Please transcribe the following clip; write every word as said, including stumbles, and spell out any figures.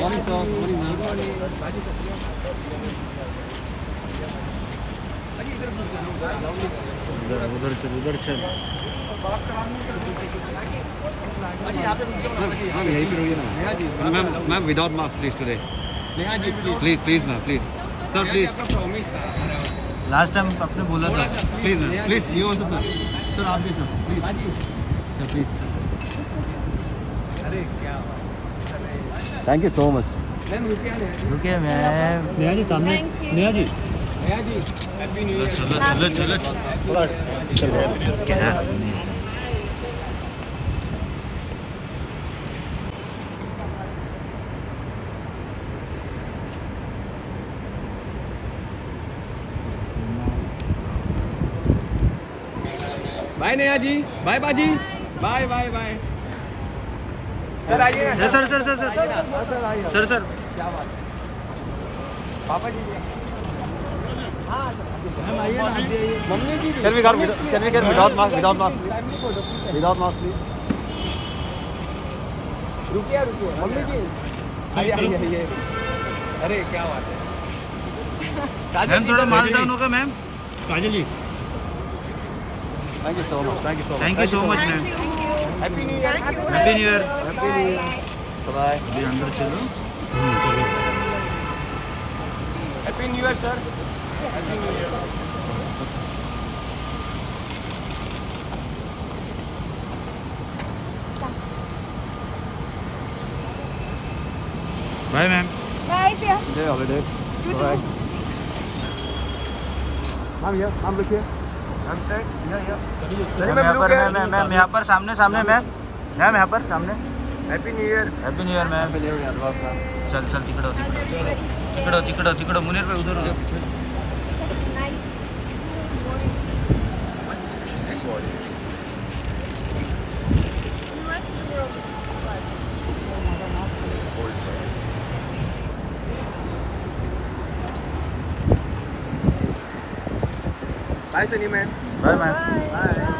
Morning sir, morning ma'am. उधर उधर चल उधर चल। मैम यहीं पे रहिए ना। Ma'am ma'am without mask please today. Please please ma'am please sir please. Last time आपने बोला था। Please ma'am please you also sir. Sir आप भी सर प्लीज सर प्लीज। अरे क्या thank you so much. Ma'am रुकिए रुकिए मैम। नेहा जी सामने। Neha ji Neha ji happy new year. चलो चलो चलो चलो क्या बाय नेहा जी। बाय बाजी। Bye bye bye. सर आइए। Sir sir sir sir sir sir क्या बात है पापा जी। हाँ मैम आइए ना आइए। मम्मी जी can we go can we get without mask without mask without mask please. रुकिए रुकिए मम्मी जी आइए आइए आइए। अरे क्या बात है मैम थोड़ा मास्क डाउन होगा ma'am. Kajal ji thank you so much thank you so much thank you so much ma'am. Happy new year happy new year happy new year. Bye ये अंदर चलो। चलो happy new year sir. Happy new year. Bye ma'am. Bye see you. Enjoy holidays. Bye. Ma'am ये आप लिखिए। Ma'am set या या ma'am यहाँ पर मैम मैम यहाँ पर सामने सामने मैम मैम यहाँ पर सामने। Happy new year happy new year ma'am. Happy new year चल चल तिकडो तिकडो तिकडो तिकडो मुनीर पे उधर उधर पीछे। Bye Sunny man. Bye man. Bye.